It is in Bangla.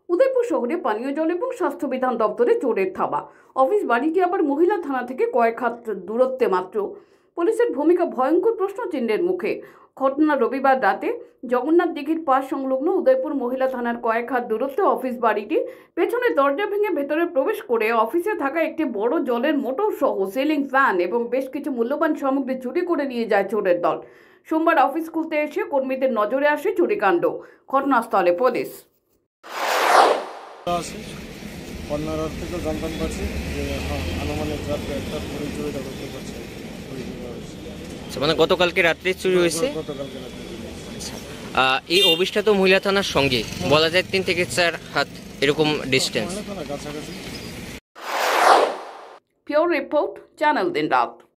উদয়পুর শহরে পানীয় জল এবং স্বাস্থ্য বিধান দপ্তরে চোরের থাবা। অফিস বাড়িটি আবার মহিলা থানা থেকে কয়েক হাত দূরত্বে মাত্র। পুলিশের ভূমিকা ভয়ঙ্কর প্রশ্নচিহ্নের মুখে। ঘটনা রবিবার রাতে জগন্নাথ দিঘির পাশ সংলগ্ন উদয়পুর মহিলা থানার কয়েক হাত দূরত্বে অফিস বাড়িটি। পেছনে দরজা ভেঙে ভেতরে প্রবেশ করে অফিসে থাকা একটি বড় জলের মোটর সহ সিলিং ফ্যান এবং বেশ কিছু মূল্যবান সামগ্রী চুরি করে নিয়ে যায় চোরের দল। সোমবার অফিস খুলতে এসে কর্মীদের নজরে আসে চুরিকাণ্ড। ঘটনাস্থলে পুলিশ। কর্নার থেকে জানতে পারছি যে আনুমানিক রাত 1টার পরে চুরিটা করতে পারছে। মানে গতকালকে রাত্রে চুরি হয়েছে। গতকালকে রাত্রে এই অফিসটা তো মহিলা থানার সঙ্গে বলা যায় 3 থেকে 4 হাত এরকম ডিস্টেন্স। কাছাকাছি। Pure report, Channel Din Raat।